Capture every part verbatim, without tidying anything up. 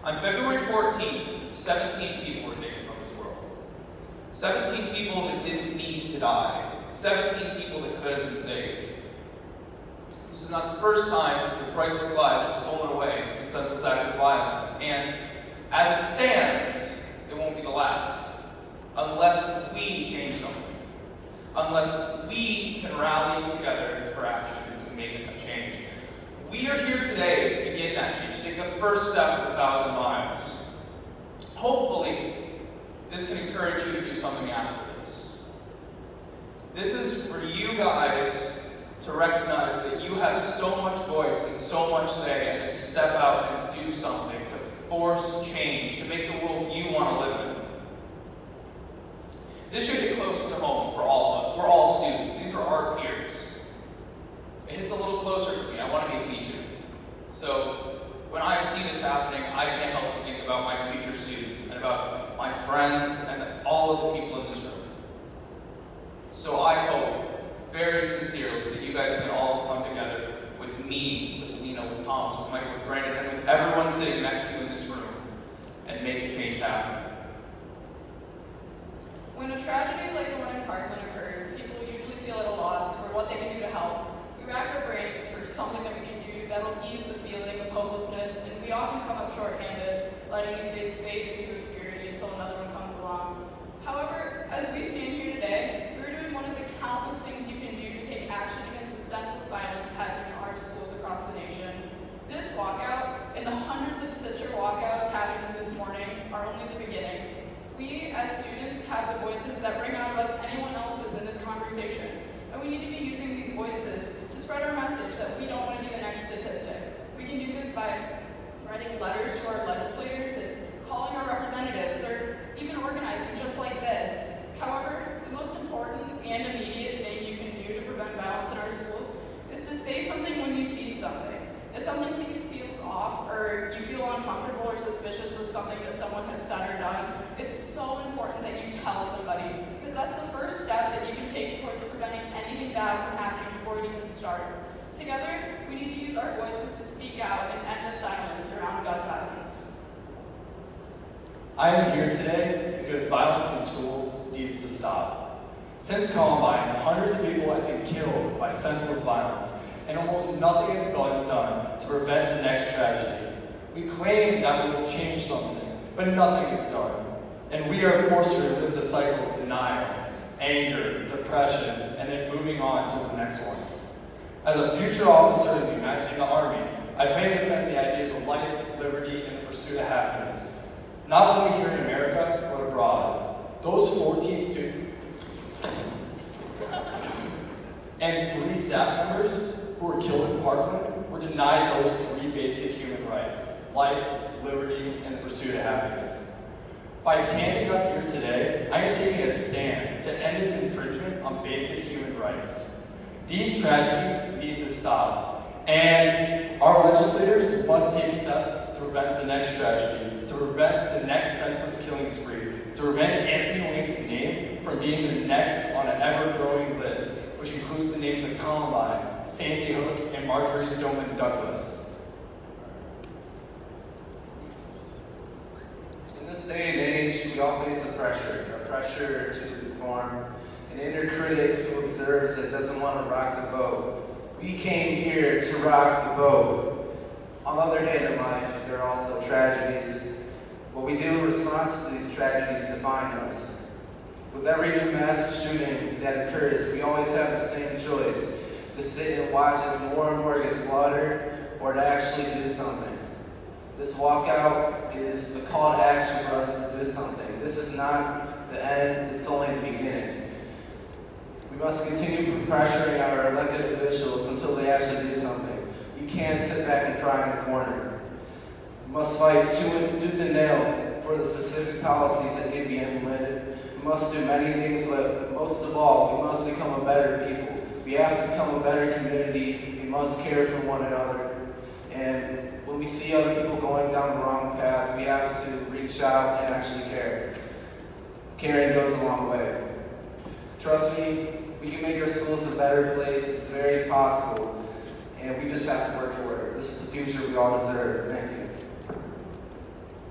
On February fourteenth, seventeen people were taken from this world. seventeen people that didn't need to die. seventeen people that could have been saved. This is not the first time that priceless lives were stolen away in senseless acts of violence, and as it stands, it won't be the last, unless we change something, unless we can rally together for action to make a change. We are here today to begin that change, to take the first step of a thousand miles. Hopefully, this can encourage you to do something after this. This is for you guys to recognize that you have so much voice and so much say, and to step out and do something, to force change, to make the world you want to live in. This should hit close to home for all of us. We're all students. These are our peers. It hits a little closer to me. I want to be a teacher. So when I see this happening, I can't help but think about my future students and about my friends and all of the people in this room. So I hope very sincerely that you guys can all come together with me, with Lena, with Thomas, with Michael, with Brandon, and with everyone sitting next to you in this room and make a change happen. When a tragedy like the one in Parkland occurs, people usually feel at a loss for what they can do to help. We rack our brains for something that we can do that will ease the feeling of hopelessness, and we often come up short-handed, letting these days fade into obscurity until another one comes along. However, as we stand here today, we're doing one of the countless things you can do to take action against the senseless violence happening in our schools across the nation. This walkout, and the hundreds of sister walkouts happening this morning, are only the beginning. We, as students, have the voices that ring out like anyone else's in this conversation, and we need to be using these voices to spread our message that we don't want to be the next statistic. We can do this by writing letters to our legislators and calling our representatives, or even organizing just like this. However, the most important and immediate thing you can do to prevent violence in our schools is to say something when you see something. If something feels off, or you feel uncomfortable or suspicious with something that someone has said or done, it's so important that you tell somebody, because that's the first step that you can take towards preventing anything bad from happening before it even starts. Together, we need to use our voices to speak out and end the silence around gun violence. I am here today because violence in schools needs to stop. Since Columbine, hundreds of people have been killed by senseless violence, and almost nothing has been done to prevent the next tragedy. We claim that we will change something, but nothing is done. And we are forced to relive the cycle of denial, anger, depression, and then moving on to the next one. As a future officer in the, United, in the Army, I plan to defend the ideas of life, liberty, and the pursuit of happiness. Not only here in America, but abroad. Those fourteen students and three staff members who were killed in Parkland were denied those three basic human rights: life, liberty, and the pursuit of happiness. By standing up here today, I am taking a stand to end this infringement on basic human rights. These tragedies need to stop, and our legislators must take steps to prevent the next tragedy, to prevent the next senseless killing spree, to prevent Anthony Wayne's name from being the next on an ever-growing list, which includes the names of Columbine, Sandy Hook, and Marjorie Stoneman Douglas. In this day and age, we all face a pressure, a pressure to conform, an inner critic who observes that doesn't want to rock the boat. We came here to rock the boat. On the other hand in life, there are also tragedies. What we do in response to these tragedies define us. With every new mass shooting that occurs, we always have the same choice: to sit and watch as more and more get slaughtered, or to actually do something. This walkout is the call to action for us to do something. This is not the end, it's only the beginning. We must continue pressuring our elected officials until they actually do something. You can't sit back and cry in the corner. We must fight tooth and nail for the specific policies that need to be implemented. We must do many things, but most of all, we must become a better people. We have to become a better community. We must care for one another. And when we see other people going down the wrong path, we have to reach out and actually care. Caring goes a long way. Trust me, we can make our schools a better place. It's very possible. And we just have to work for it. This is the future we all deserve. Thank you.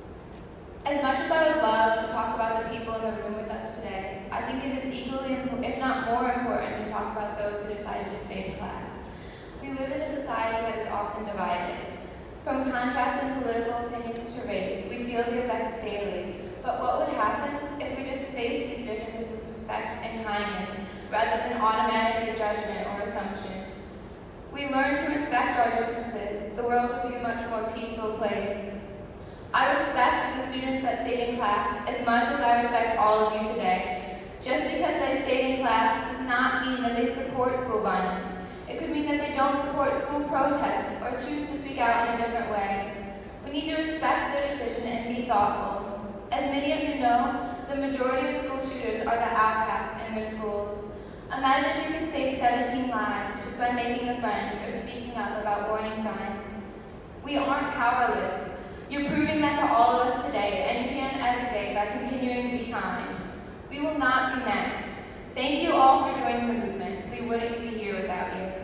As much as I would love to talk about the people in the room with us today, I think it is equally, if not more important, to talk about those who decided to stay in class. We live in a society that is often divided. From contrasting political opinions to race, we feel the effects daily. But what would happen if we just faced these differences with respect and kindness, rather than automatic judgment or assumption? We learn to respect our differences, the world would be a much more peaceful place. I respect the students that stayed in class as much as I respect all of you today. Just because they stayed in class does not mean that they support school violence. It could mean that they don't support school protests or choose to speak out in a different way. We need to respect their decision and be thoughtful. As many of you know, the majority of school shooters are the outcasts in their schools. Imagine if you could save seventeen lives just by making a friend or speaking up about warning signs. We aren't powerless. You're proving that to all of us today, and you can every day by continuing to be kind. We will not be next. Thank you all for joining the movement. We wouldn't be here without you.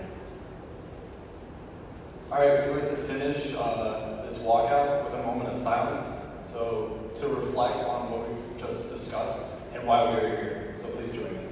All right, we'd like to finish uh, this walkout with a moment of silence. So to reflect on what we've just discussed and why we are here. So please join me.